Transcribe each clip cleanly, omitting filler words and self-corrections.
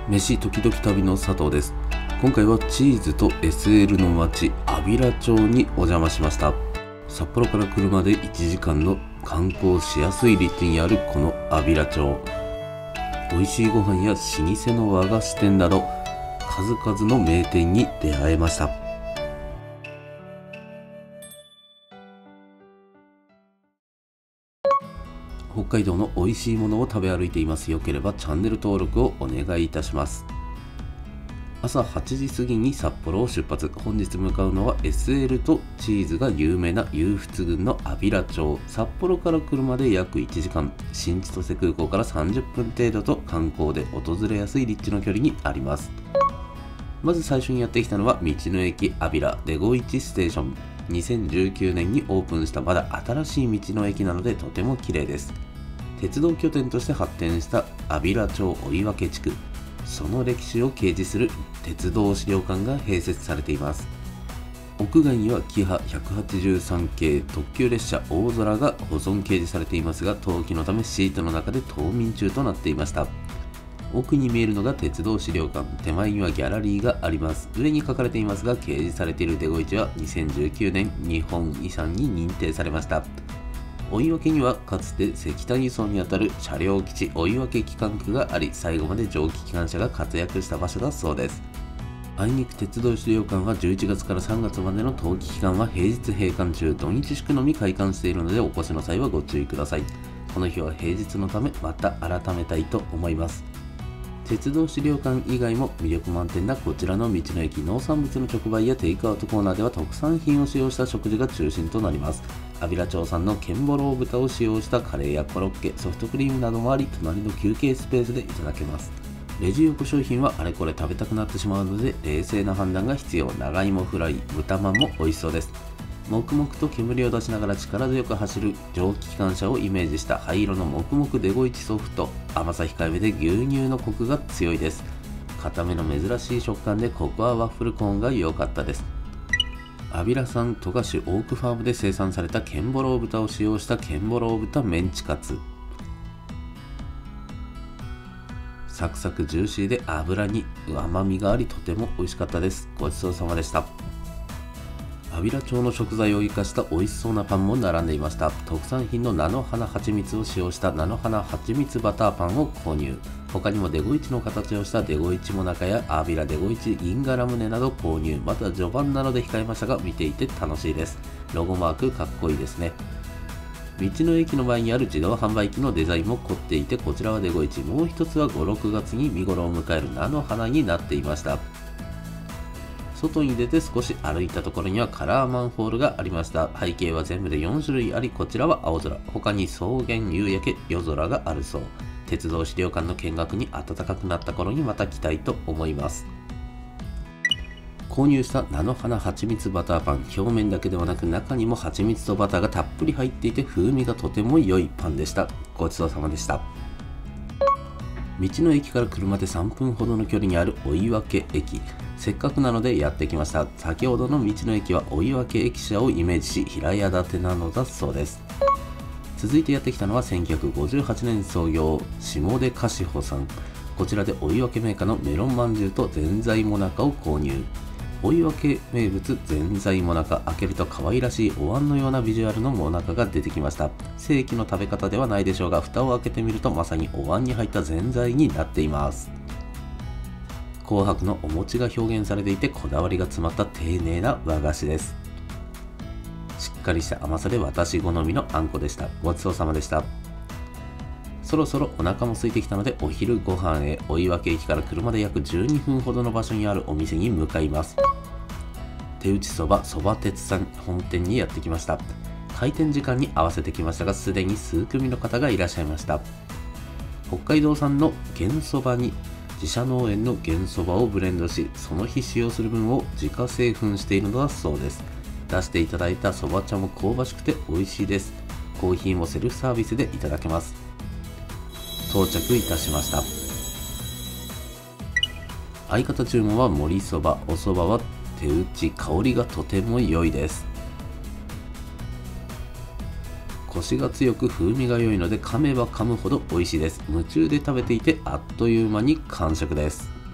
飯時々旅の佐藤です。今回はチーズと SL の町安平町にお邪魔しました。札幌から車で1時間の観光しやすい立地にあるこの安平町。美味しいご飯や老舗の和菓子店など数々の名店に出会えました。北海道の美味しいものを食べ歩いています。よければチャンネル登録をお願いいたします。朝8時過ぎに札幌を出発。本日向かうのは SL とチーズが有名な湧出郡の安平町。札幌から車で約1時間、新千歳空港から30分程度と観光で訪れやすい立地の距離にあります。まず最初にやってきたのは道の駅安平デゴイチステーション。2019年にオープンしたまだ新しい道の駅なのでとても綺麗です。鉄道拠点として発展した安平町追分地区。その歴史を掲示する鉄道資料館が併設されています。屋外にはキハ183系特急列車大空が保存掲示されていますが、冬季のためシートの中で冬眠中となっていました。奥に見えるのが鉄道資料館、手前にはギャラリーがあります。上に書かれていますが、掲示されているデゴイチは2019年日本遺産に認定されました。追分にはかつて石炭輸送にあたる車両基地追分機関区があり、最後まで蒸気機関車が活躍した場所だそうです。あいにく鉄道資料館は11月から3月までの冬季期間は平日閉館中、土日祝のみ開館しているのでお越しの際はご注意ください。この日は平日のためまた改めたいと思います。鉄道資料館以外も魅力満点なこちらの道の駅。農産物の直売やテイクアウトコーナーでは特産品を使用した食事が中心となります。安平町産のケンボロー豚を使用したカレーやコロッケ、ソフトクリームなどもあり、隣の休憩スペースでいただけます。レジ横商品はあれこれ食べたくなってしまうので冷静な判断が必要。長芋フライ、豚まんも美味しそうです。黙々と煙を出しながら力強く走る蒸気機関車をイメージした灰色の黙々デゴイチソフト。甘さ控えめで牛乳のコクが強いです。固めの珍しい食感でココアワッフルコーンが良かったです。安平産戸賀種オークファームで生産されたケンボロー豚を使用したケンボロー豚メンチカツ。サクサクジューシーで脂に甘みがありとても美味しかったです。ごちそうさまでした。安平町の食材を生かした美味しそうなパンも並んでいました。特産品の菜の花蜂蜜を使用した菜の花蜂蜜バターパンを購入。他にもデゴイチの形をしたデゴイチモナカや安平デゴイチインガラムネなど購入。まだ序盤なので控えましたが見ていて楽しいです。ロゴマークかっこいいですね。道の駅の前にある自動販売機のデザインも凝っていて、こちらはデゴイチ、もう一つは5、6月に見頃を迎える菜の花になっていました。外に出て少し歩いたところにはカラーマンホールがありました。背景は全部で4種類あり、こちらは青空、他に草原、夕焼け、夜空があるそう。鉄道資料館の見学に暖かくなった頃にまた来たいと思います。購入した菜の花蜂蜜バターパン、表面だけではなく中にも蜂蜜とバターがたっぷり入っていて風味がとても良いパンでした。ごちそうさまでした。道の駅から車で3分ほどの距離にある追分駅。せっかくなのでやってきました。先ほどの道の駅は追分駅舎をイメージし平屋建てなのだそうです。続いてやってきたのは1958年創業下出菓子舗さん。こちらで追分メーカーのメロンまんじゅうとぜんざいもなかを購入。追分名物ぜんざいもなか、開けると可愛らしいお椀のようなビジュアルのもなかが出てきました。正規の食べ方ではないでしょうが、蓋を開けてみるとまさにお椀に入ったぜんざいになっています。紅白のお餅が表現されていて、こだわりが詰まった丁寧な和菓子です。しっかりした甘さで私好みのあんこでした。ごちそうさまでした。そろそろお腹も空いてきたのでお昼ご飯へ。追分駅から車で約12分ほどの場所にあるお店に向かいます。手打ちそばそば鉄さん本店にやってきました。開店時間に合わせてきましたが、すでに数組の方がいらっしゃいました。北海道産の玄そばに自社農園の玄そばをブレンドし、その日使用する分を自家製粉しているのだそうです。出していただいたそば茶も香ばしくて美味しいです。コーヒーもセルフサービスでいただけます。到着いたしました。相方注文は盛りそば、おそばは手打ち、香りがとても良いです。コシが強く風味が良いので噛めば噛むほど美味しいです。夢中で食べていてあっという間に完食です。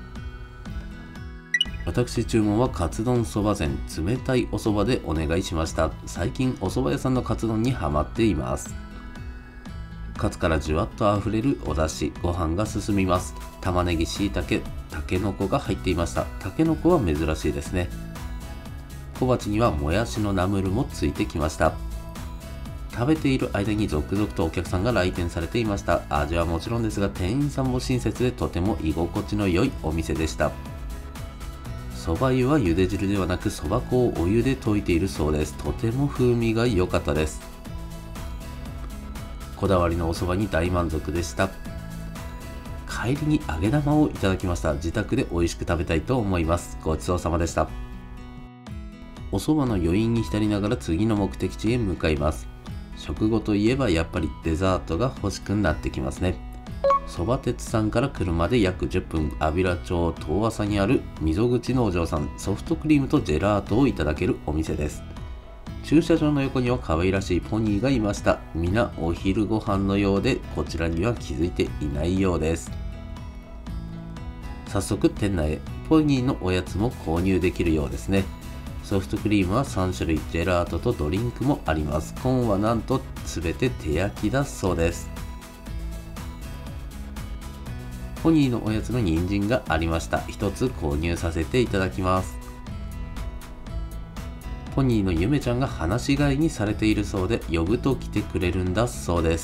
私注文はカツ丼そば膳冷たいお蕎麦でお願いしました。最近お蕎麦屋さんのカツ丼にハマっています。カツからじゅわっとあふれるお出汁、ご飯が進みます。玉ねぎ、しいたけ、たけのこが入っていました。たけのこは珍しいですね。小鉢にはもやしのナムルもついてきました。食べている間に続々とお客さんが来店されていました。味はもちろんですが、店員さんも親切でとても居心地の良いお店でした。そば湯は茹で汁ではなくそば粉をお湯で溶いているそうです。とても風味が良かったです。こだわりのお蕎麦に大満足でした。帰りに揚げ玉をいただきました。自宅で美味しく食べたいと思います。ごちそうさまでした。お蕎麦の余韻に浸りながら次の目的地へ向かいます。食後といえばやっぱりデザートが欲しくなってきますね。そば鉄さんから車で約10分、安平町東朝にある溝口農場さん、ソフトクリームとジェラートをいただけるお店です。駐車場の横には可愛らしいポニーがいました。皆お昼ご飯のようで、こちらには気づいていないようです。早速店内へ。ポニーのおやつも購入できるようですね。ソフトクリームは3種類、ジェラートとドリンクもあります。コーンはなんと全て手焼きだそうです。ポニーのおやつの人参がありました。一つ購入させていただきます。ポニーのゆめちゃんが放し飼いにされているそうで、呼ぶと来てくれるんだそうです。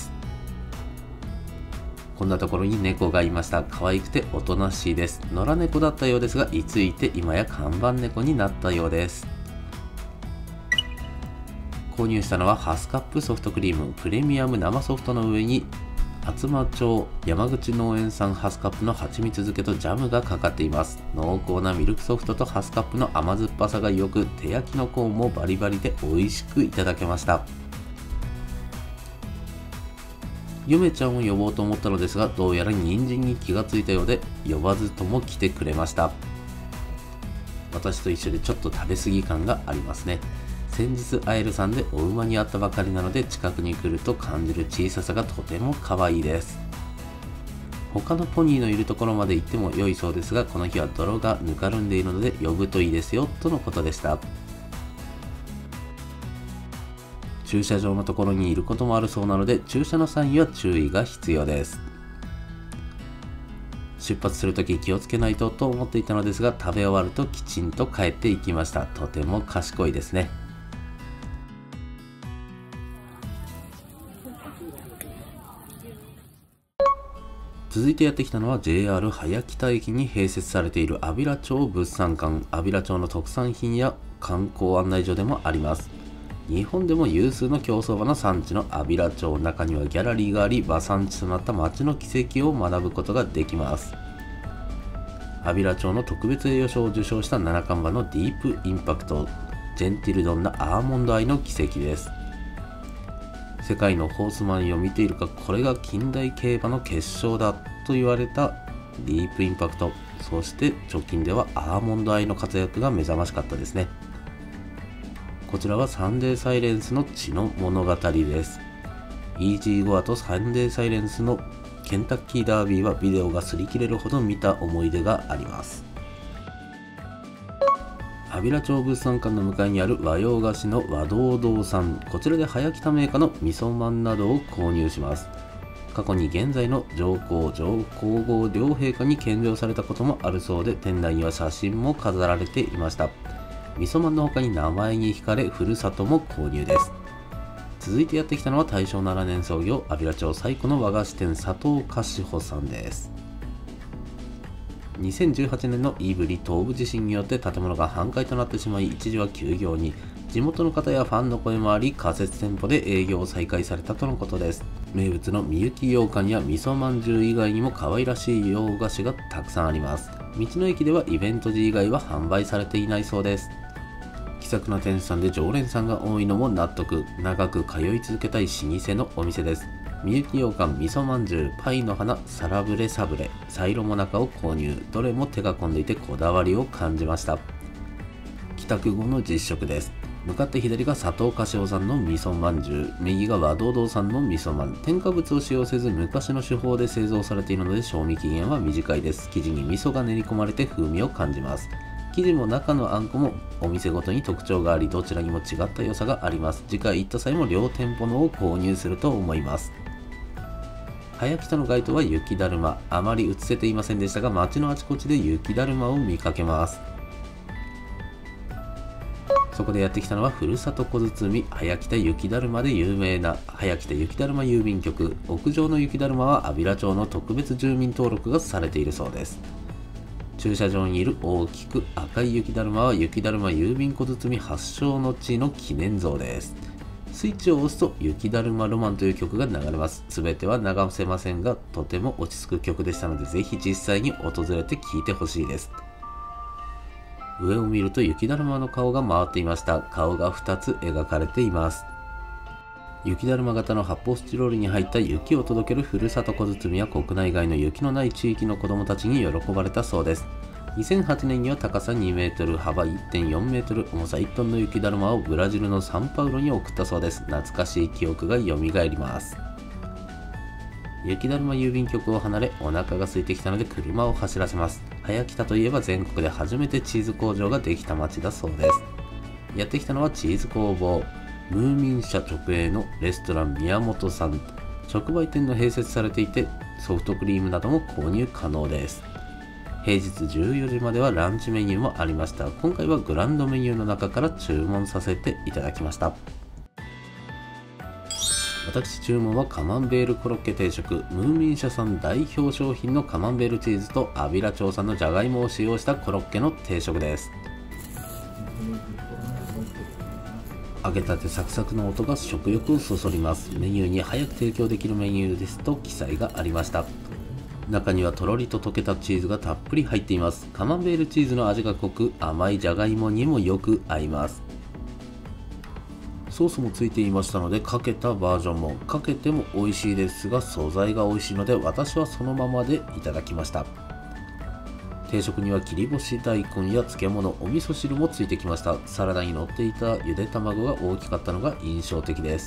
こんなところに猫がいました。可愛くておとなしいです。野良猫だったようですが、いついて今や看板猫になったようです。購入したのはハスカップソフトクリームプレミアム生ソフトの上に厚真町山口農園産ハスカップの蜂蜜漬けとジャムがかかっています。濃厚なミルクソフトとハスカップの甘酸っぱさが良く、手焼きのコーンもバリバリで美味しくいただけました。ゆめちゃんを呼ぼうと思ったのですが、どうやら人参に気がついたようで呼ばずとも来てくれました。私と一緒でちょっと食べ過ぎ感がありますね。先日アエルさんでお馬に会ったばかりなので、近くに来ると感じる小ささがとても可愛いです。他のポニーのいるところまで行っても良いそうですが、この日は泥がぬかるんでいるので呼ぶといいですよとのことでした。駐車場のところにいることもあるそうなので、駐車の際には注意が必要です。出発するとき気をつけないと思っていたのですが、食べ終わるときちんと帰っていきました。とても賢いですね。続いてやってきたのは JR 早北駅に併設されている安平町物産館。安平町の特産品や観光案内所でもあります。日本でも有数の競走馬の産地の安平町、中にはギャラリーがあり、馬産地となった町の奇跡を学ぶことができます。安平町の特別栄誉賞を受賞した七冠馬のディープインパクト、ジェンティルドンなアーモンドアイの奇跡です。世界のホースマンを見ているか、これが近代競馬の決勝だと言われたディープインパクト。そして直近ではアーモンドアイの活躍が目覚ましかったですね。こちらはサンデーサイレンスの血の物語です。イージーゴアとサンデーサイレンスのケンタッキーダービーはビデオが擦り切れるほど見た思い出があります。安平町物産館の向かいにある和洋菓子の和堂堂さん、こちらで早北メーカーの味噌まんなどを購入します。過去に現在の上皇上皇后両陛下に献上されたこともあるそうで、店内には写真も飾られていました。味噌まんの他に名前に惹かれ、ふるさとも購入です。続いてやってきたのは大正7年創業、安平町最古の和菓子店佐藤菓子舗さんです。2018年の胆振東部地震によって建物が半壊となってしまい、一時は休業に。地元の方やファンの声もあり、仮設店舗で営業を再開されたとのことです。名物のみゆき羊羹や味噌まんじゅう以外にも可愛らしい洋菓子がたくさんあります。道の駅ではイベント時以外は販売されていないそうです。気さくな店主さんで常連さんが多いのも納得。長く通い続けたい老舗のお店です。みゆき羊羹、味噌まんじゅう、パイの花、サラブレサブレ、サイロモナカを購入。どれも手が込んでいてこだわりを感じました。帰宅後の実食です。向かって左が佐藤菓子舗さんの味噌まんじゅう、右が和堂堂さんの味噌まん。添加物を使用せず昔の手法で製造されているので賞味期限は短いです。生地に味噌が練り込まれて風味を感じます。 生地も中のあんこもお店ごとに特徴があり、どちらにも違った良さがあります。次回行った際も両店舗のを購入すると思います。早北の街灯は雪だるま、あまり映せていませんでしたが、街のあちこちで雪だるまを見かけます。そこでやってきたのはふるさと小包、早北雪だるまで有名な早北雪だるま郵便局。屋上の雪だるまは安平町の特別住民登録がされているそうです。駐車場にいる大きく赤い雪だるまは雪だるま郵便小包発祥の地の記念像です。スイッチを押すと雪だるまロマンという曲が流れます。すべては流せませんが、とても落ち着く曲でしたので、ぜひ実際に訪れて聴いてほしいです。上を見ると雪だるまの顔が回っていました。顔が2つ描かれています。雪だるま型の発泡スチロールに入った雪を届けるふるさと小包は国内外の雪のない地域の子どもたちに喜ばれたそうです。2008年には高さ2メートル、幅 1.4 メートル、重さ1トンの雪だるまをブラジルのサンパウロに送ったそうです。懐かしい記憶が蘇ります。雪だるま郵便局を離れ、お腹が空いてきたので車を走らせます。早北といえば全国で初めてチーズ工場ができた町だそうです。やってきたのはチーズ工房ムーミン社直営のレストラン宮本さん。直売店の併設されていて、ソフトクリームなども購入可能です。平日14時まではランチメニューもありました。今回はグランドメニューの中から注文させていただきました。私注文はカマンベールコロッケ定食。ムーミン社さん代表商品のカマンベールチーズと安平町産のじゃがいもを使用したコロッケの定食です。揚げたてサクサクの音が食欲をそそります。メニューに早く提供できるメニューですと記載がありました。中にはとろりと溶けたチーズがたっぷり入っています。カマンベールチーズの味が濃く、甘いじゃがいもにもよく合います。ソースもついていましたので、かけたバージョンもかけても美味しいですが、素材が美味しいので私はそのままでいただきました。定食には切り干し大根や漬物、お味噌汁もついてきました。サラダに乗っていたゆで卵が大きかったのが印象的です。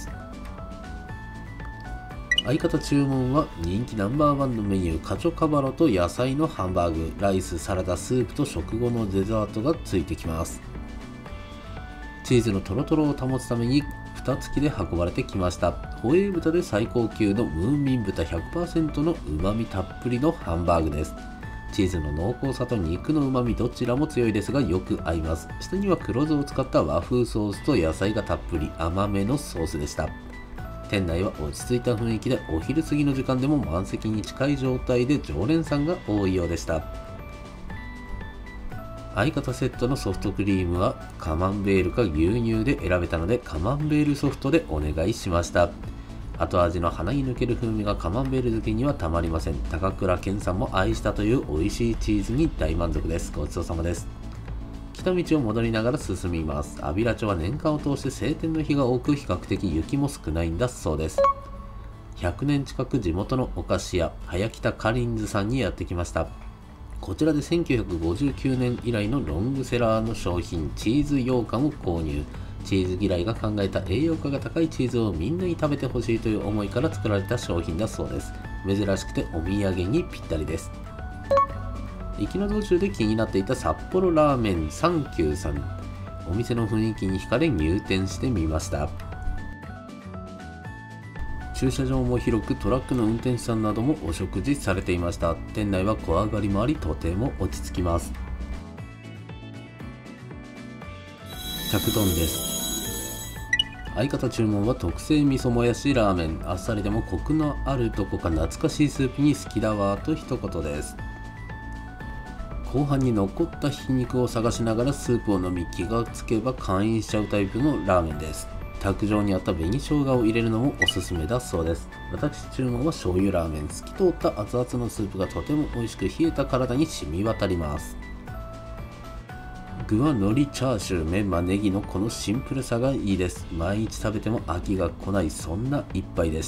相方注文は人気ナンバーワンのメニュー、カチョカバロと野菜のハンバーグ、ライス、サラダ、スープと食後のデザートがついてきます。チーズのトロトロを保つために蓋付きで運ばれてきました。ホエー豚で最高級のムーミン豚 100% の旨味たっぷりのハンバーグです。チーズの濃厚さと肉の旨味どちらも強いですがよく合います。下には黒酢を使った和風ソースと野菜がたっぷり甘めのソースでした。店内は落ち着いた雰囲気で、お昼過ぎの時間でも満席に近い状態で常連さんが多いようでした。相方セットのソフトクリームはカマンベールか牛乳で選べたので、カマンベールソフトでお願いしました。後味の鼻に抜ける風味がカマンベール好きにはたまりません。高倉健さんも愛したという美味しいチーズに大満足です。ごちそうさまです。来た道を戻りながら進みます。安平町は年間を通して晴天の日が多く、比較的雪も少ないんだそうです。100年近く地元のお菓子屋早北カリンズさんにやってきました。こちらで1959年以来のロングセラーの商品、チーズ羊羹を購入。チーズ嫌いが考えた栄養価が高いチーズをみんなに食べてほしいという思いから作られた商品だそうです。珍しくてお土産にぴったりです。行きの道中で気になっていた札幌ラーメンサンキューさん。お店の雰囲気に惹かれ入店してみました。駐車場も広く、トラックの運転手さんなどもお食事されていました。店内は小上がりもあり、とても落ち着きます。着丼です。相方注文は特製味噌もやしラーメン。あっさりでもコクのあるどこか懐かしいスープに好きだわと一言です。後半に残ったひき肉を探しながらスープを飲み、気がつけば完飲しちゃうタイプのラーメンです。卓上にあった紅生姜を入れるのもおすすめだそうです。私注文は醤油ラーメン。透き通った熱々のスープがとても美味しく、冷えた体に染み渡ります。具は海苔、チャーシュー、メンマ、ネギのこのシンプルさがいいです。毎日食べても飽きが来ない、そんな一杯でした。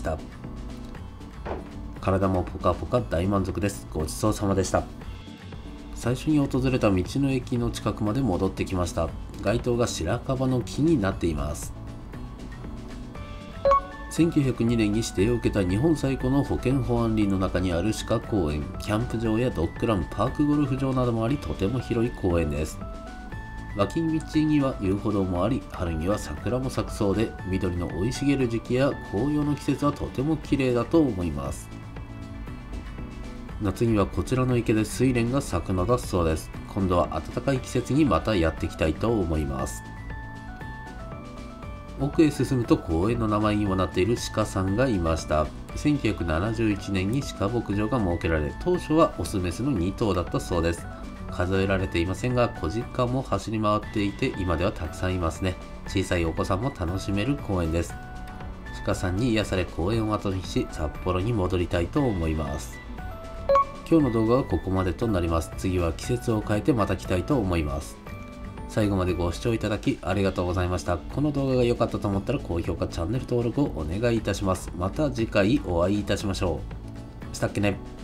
体もポカポカ大満足です。ごちそうさまでした。最初に訪れた道の駅の近くまで戻ってきました。街灯が白樺の木になっています。1902年に指定を受けた日本最古の保健保安林の中にある鹿公園、キャンプ場やドッグラン、パークゴルフ場などもあり、とても広い公園です。 脇道には遊歩道もあり、春には桜も咲くそうで、緑の生い茂る時期や紅葉の季節はとても綺麗だと思います。夏にはこちらの池で睡蓮が咲くのだそうです。今度は暖かい季節にまたやってきたいと思います。奥へ進むと公園の名前にもなっている鹿さんがいました。1971年に鹿牧場が設けられ、当初はオスメスの2頭だったそうです。数えられていませんが、小鹿も走り回っていて、今ではたくさんいますね。小さいお子さんも楽しめる公園です。鹿さんに癒され公園を後にし、札幌に戻りたいと思います。今日の動画はここまでとなります。次は季節を変えてまた来たいと思います。最後までご視聴いただきありがとうございました。この動画が良かったと思ったら高評価、チャンネル登録をお願いいたします。また次回お会いいたしましょう。したっけね。